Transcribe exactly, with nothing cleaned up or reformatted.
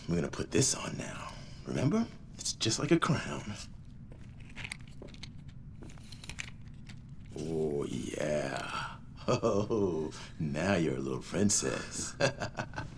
we're gonna put this on now. Remember? It's just like a crown. Oh, yeah. Oh, now you're a little princess.